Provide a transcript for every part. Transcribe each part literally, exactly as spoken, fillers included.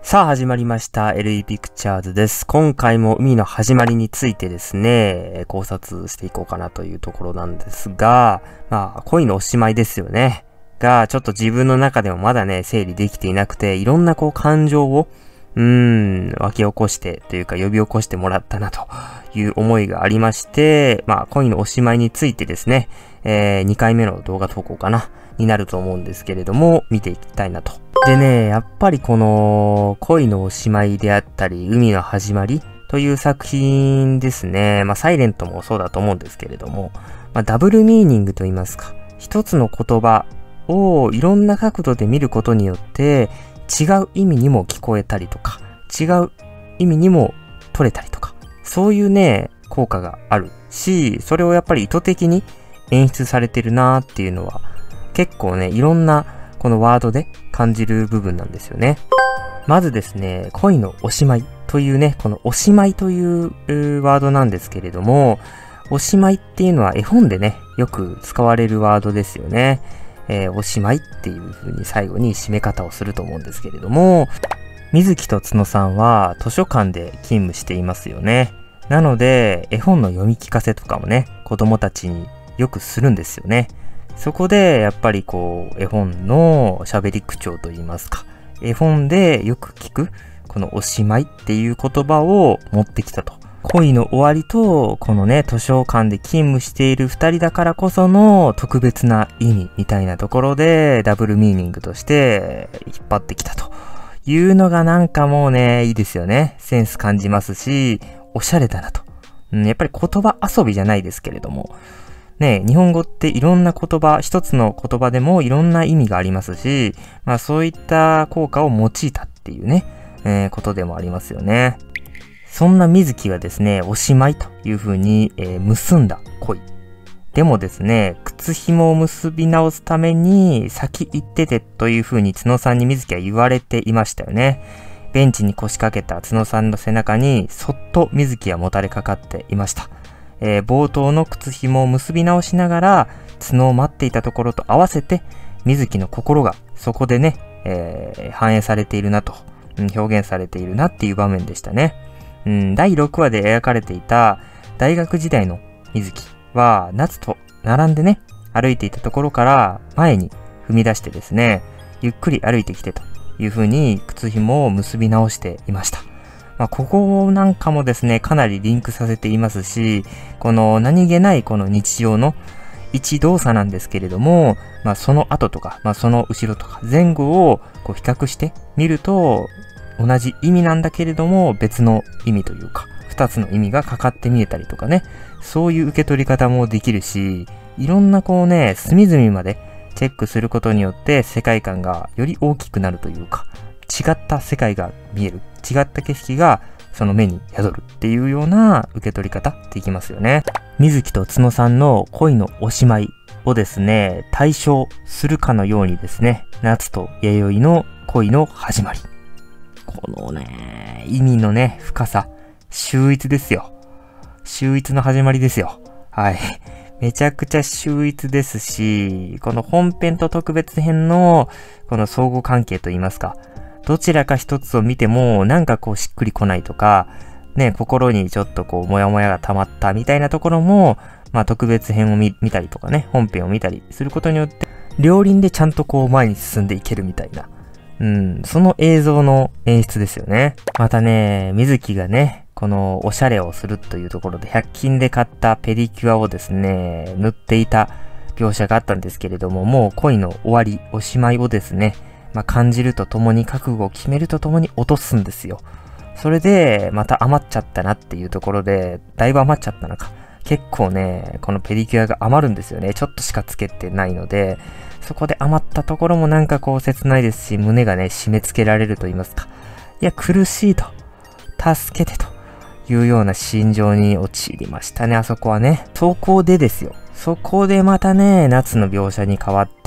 さあ始まりました エルイー ピクチャーズです。今回も海の始まりについてですね、考察していこうかなというところなんですが、まあ恋のおしまいですよね。が、ちょっと自分の中でもまだね、整理できていなくて、いろんなこう感情を、うーん、湧き起こしてというか呼び起こしてもらったなという思いがありまして、まあ恋のおしまいについてですね、えー、にかいめの動画投稿かな、になると思うんですけれども、見ていきたいなと。でね、やっぱりこの恋のおしまいであったり、海の始まりという作品ですね。まあサイレントもそうだと思うんですけれども、まあダブルミーニングと言いますか、一つの言葉をいろんな角度で見ることによって違う意味にも聞こえたりとか、違う意味にも取れたりとか、そういうね、効果があるし、それをやっぱり意図的に演出されてるなーっていうのは結構ね、いろんなこのワードで感じる部分なんですよね。まずですね、恋のおしまいというね、このおしまいというワードなんですけれども、おしまいっていうのは絵本でね、よく使われるワードですよね。えー、おしまいっていう風に最後に締め方をすると思うんですけれども、水木と角さんは図書館で勤務していますよね。なので、絵本の読み聞かせとかもね、子供たちによくするんですよね。そこで、やっぱりこう、絵本の喋り口調といいますか、絵本でよく聞く、このおしまいっていう言葉を持ってきたと。恋の終わりと、このね、図書館で勤務している二人だからこその特別な意味みたいなところで、ダブルミーニングとして引っ張ってきたというのがなんかもうね、いいですよね。センス感じますし、おしゃれだなと。うん、やっぱり言葉遊びじゃないですけれども、ね、日本語っていろんな言葉、一つの言葉でもいろんな意味がありますし、まあそういった効果を用いたっていうね、えー、ことでもありますよね。そんな水木はですね、おしまいという風に、えー、結んだ恋。でもですね、靴紐を結び直すために先行っててという風に角さんに水木は言われていましたよね。ベンチに腰掛けた角さんの背中にそっと水木はもたれかかっていました。えー、冒頭の靴紐を結び直しながら角を待っていたところと合わせて水木の心がそこでね、えー、反映されているなと、うん、表現されているなっていう場面でしたね。うん、だいろくわで描かれていた大学時代の水木は夏と並んでね歩いていたところから前に踏み出してですね、ゆっくり歩いてきてという風に靴紐を結び直していました。まあ、ここなんかもですね、かなりリンクさせていますし、この何気ないこの日常の一動作なんですけれども、まあ、その後とか、まあ、その後ろとか前後をこう比較してみると、同じ意味なんだけれども別の意味というか、二つの意味がかかって見えたりとかね、そういう受け取り方もできるし、いろんなこうね、隅々までチェックすることによって世界観がより大きくなるというか、違った世界が見える、違った景色がその目に宿るっていうような受け取り方できますよね。水木と角さんの恋のおしまいをですね、対象するかのようにですね、夏と弥生の恋の始まり。このね、意味のね、深さ、秀逸ですよ。秀逸の始まりですよ。はい。めちゃくちゃ秀逸ですし、この本編と特別編のこの相互関係といいますか、どちらか一つを見てもなんかこうしっくりこないとか、ね、心にちょっとこうモヤモヤが溜まったみたいなところも、まあ特別編を 見, 見たりとかね、本編を見たりすることによって、両輪でちゃんとこう前に進んでいけるみたいな。うん、その映像の演出ですよね。またね、水木がね、このおしゃれをするというところでひゃく均で買ったペディキュアをですね、塗っていた描写があったんですけれども、もう恋の終わり、おしまいをですね、まあ、感じるとともに覚悟を決めるとともに落とすんですよ。それで、また余っちゃったなっていうところで、だいぶ余っちゃったのか。結構ね、このペディキュアが余るんですよね。ちょっとしかつけてないので、そこで余ったところもなんかこう切ないですし、胸がね、締め付けられると言いますか。いや、苦しいと。助けてというような心情に陥りましたね、あそこはね。そこでですよ。そこでまたね、夏の描写に変わって、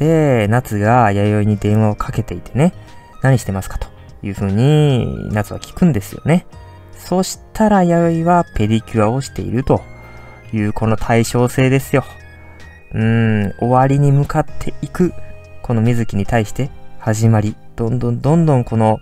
夏が弥生に電話をかけていてね、何してますかという風に夏は聞くんですよね。そしたら弥生はペディキュアをしているというこの対称性ですよ。うーん、終わりに向かっていくこの水木に対して始まり、どんどんどんどんこの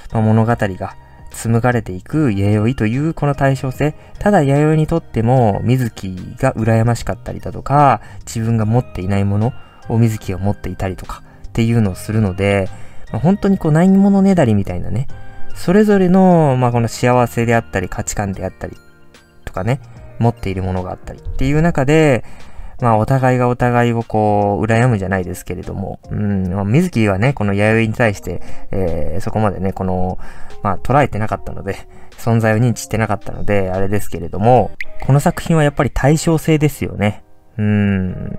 まあ、物語が紡がれていく弥生というこの対称性。ただ弥生にとっても水木が羨ましかったりだとか、自分が持っていないものを水木が持っていたりとかっていうのをするので、まあ、本当にこうないものねだりみたいなね、それぞれの、まあ、この幸せであったり価値観であったりとかね、持っているものがあったりっていう中で、まあお互いがお互いをこう羨むじゃないですけれども、うん、まあ、水木はねこの弥生に対して、えー、そこまでねこのまあ捉えてなかったので、存在を認知してなかったのであれですけれども、この作品はやっぱり対称性ですよね。うん、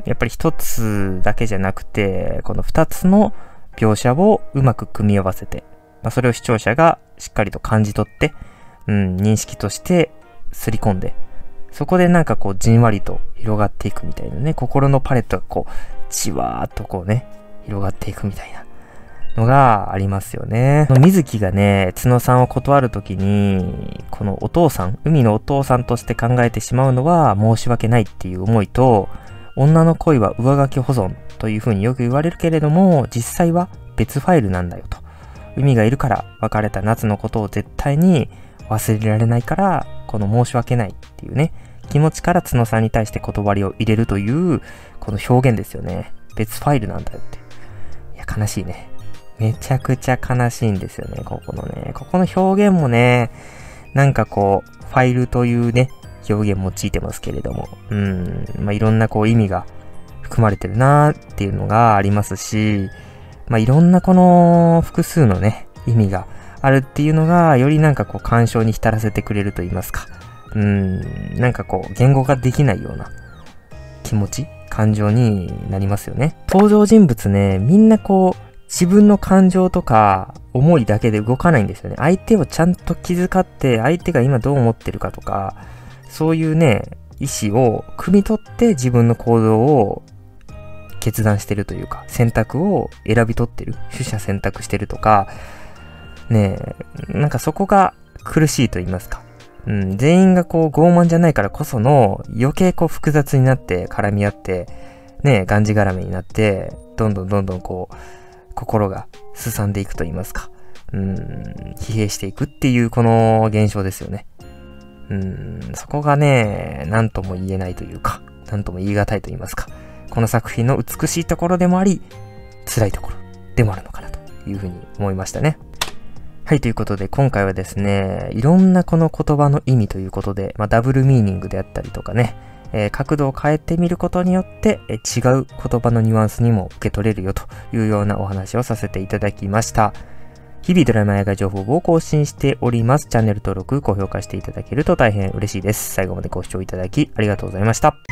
やっぱり一つだけじゃなくて、この二つの描写をうまく組み合わせて、まあ、それを視聴者がしっかりと感じ取って、うん、認識としてすり込んで、そこでなんかこうじんわりと広がっていくみたいなね、心のパレットがこうじわーっとこうね広がっていくみたいなのがありますよね。水木がね角さんを断るときに、このお父さん、海のお父さんとして考えてしまうのは申し訳ないっていう思いと、女の恋は上書き保存というふうによく言われるけれども、実際は別ファイルなんだよと。海がいるから別れた夏のことを絶対に忘れられないから、この申し訳ないっていうね気持ちから角さんに対して断りを入れるというこの表現ですよね。別ファイルなんだよって。いや悲しいね。めちゃくちゃ悲しいんですよね。ここのねここの表現もね、なんかこうファイルというね表現用いてますけれども、うんまあいろんなこう意味が含まれてるなーっていうのがありますし、まあいろんなこの複数のね意味があるっていうのがよりなんかこう感傷に浸らせてくれると言いますか、うーんなんかこう言語化できないような気持ち、感情になりますよね。登場人物ね、みんなこう自分の感情とか思いだけで動かないんですよね。相手をちゃんと気遣って、相手が今どう思ってるかとか、そういうね意思を汲み取って自分の行動を決断してるというか、選択を選び取ってる、取捨選択してるとかねえ、なんかそこが苦しいと言いますか。うん、全員がこう傲慢じゃないからこその余計こう複雑になって絡み合って、ねえ、がんじがらめになって、どんどんどんどんこう、心がすさんでいくと言いますか。うん、疲弊していくっていうこの現象ですよね。うん、そこがね、なんとも言えないというか、なんとも言い難いと言いますか。この作品の美しいところでもあり、辛いところでもあるのかなというふうに思いましたね。はい、ということで今回はですね、いろんなこの言葉の意味ということで、まあ、ダブルミーニングであったりとかね、えー、角度を変えてみることによって、えー、違う言葉のニュアンスにも受け取れるよというようなお話をさせていただきました。日々ドラマ映画情報を更新しております。チャンネル登録、高評価していただけると大変嬉しいです。最後までご視聴いただきありがとうございました。